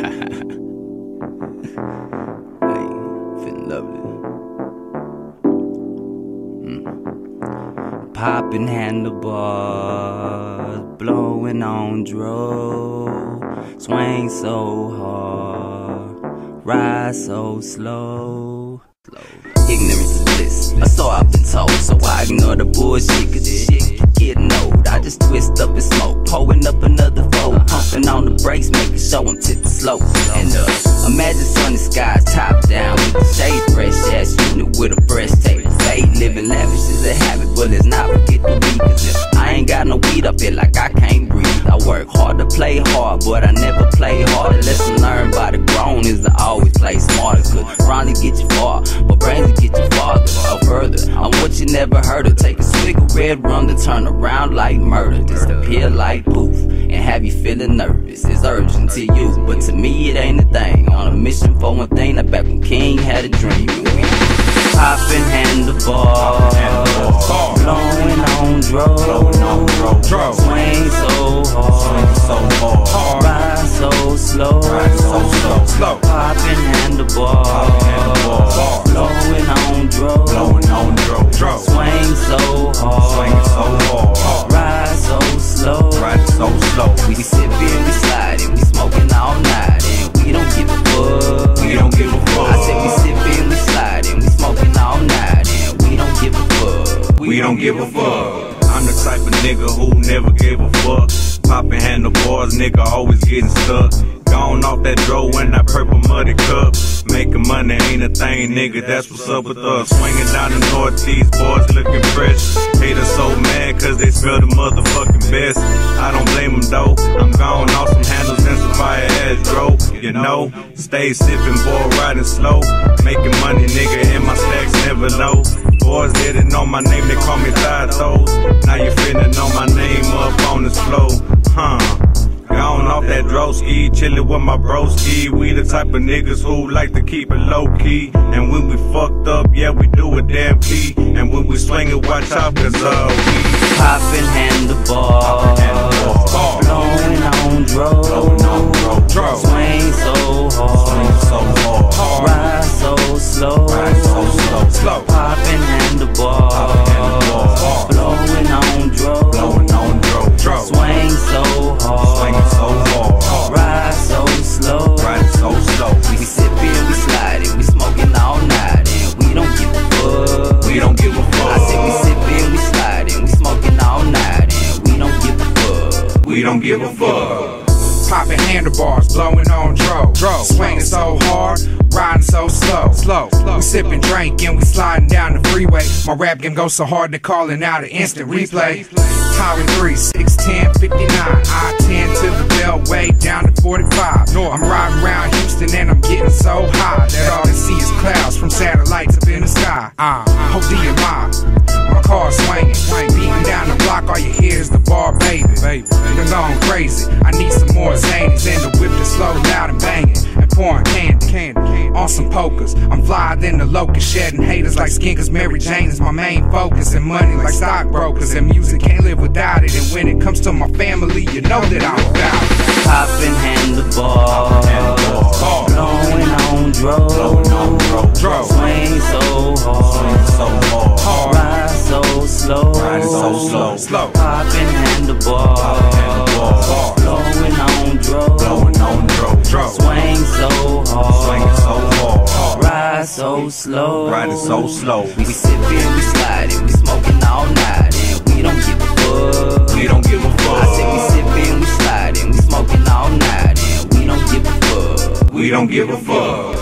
Hey, feeling lovely. Popping handlebars, blowing on dro. Swing so hard, ride so slow. Ignorance is bliss, or so I've been told. So I ignore the bullshit, cause this shit getting old. I just twist up and smoke, pulling up another fold, pumping on the brakes, making sure I'm tipping slow. And imagine sunny skies, top down, with the shade fresh ass unit with a breastplate. Fade, living lavish is a habit, but it's not forget to be. Cause if I ain't got no weed, I feel like I can't breathe. I work hard to play hard, but I never play hard. The lesson learned by the grown is to always play smarter. Cause rhymes will get you far, but brains will get you farther or further. I'm what you never heard of. Take a swig of red rum to turn around like murder. Disappear like poof and have you feeling nervous. It's urgent to you, but to me it ain't a thing. On a mission for one thing, that back when King had a dream. Popping handlebars, blowing on dro. Swing so hard, ride so slow. Popping handlebars, blowing on dro. Swing so hard, ride so slow. We sippin', we sliding, we smoking all night, and we don't give a fuck. We don't give a fuck. I said we sippin', we sliding, we smoking all night, and we don't give a fuck. We don't give a fuck. I'm the type of nigga who never gave a fuck. Poppin' handlebars, nigga always getting stuck. Gone off that dro in that purple muddy cup. Making money ain't a thing, nigga, that's what's up with us. Swinging down the northeast, boys looking fresh. Haters so mad cause they smell the motherfucking best. I don't blame them though, I'm gone off some handles and some fire ass dro. You know, stay sipping, boy, riding slow. Making money, nigga, and my stacks never low. Boys didn't know my name, they call me Thigh Toes. Now you finna know my name up on this flow, huh? Gone off that dro-ski, chillin' with my broski. We the type of niggas who like to keep it low-key. And when we fucked up, yeah, we do it damn key. And when we swing it, watch out, cause we poppin' handlebars, blowing on dro. Swing so hard, ride so slow. Poppin' handlebars, blowing on dro. Swing so hard, ride so slow. We sippin', we sliding, we smoking all night, and we don't give a fuck. We don't give a fuck. I said we sippin', we sliding, we smoking all night, and we don't give a fuck. We don't give a fuck. Popping handlebars, blowing on dro. Swinging so hard, riding so slow. We sipping, drinking, we sliding down the freeway. My rap game goes so hard, they're calling out an instant replay. Highway 3, 6, 10, 59. I-10 to the Beltway, down to 45. I'm riding around Houston and I'm getting so high that all I see is clouds from satellites up in the sky. Hold DMI, my car swinging, beating down the block, all you hear is the bar, baby. They're going crazy, I need some more zanies and the whip that's slow, loud and banging, and pouring candy on some pokers. I'm flyer than the locust, shedding haters like skinkers. Mary Jane is my main focus, and money like stockbrokers, and music can't live without it. And when it comes to my family, you know that I'm about it. Popping handlebars, blowing on dro. Swing so hard, ride so slow. Popping handlebars, blowing on dro. Swing so hard, ride so slow. We sippin', we sliding, we smoking all night, and we don't give a fuck. We don't give a fuck. I said we sippin', we sliding, we smoking all night, and we don't give a fuck. We don't give a fuck.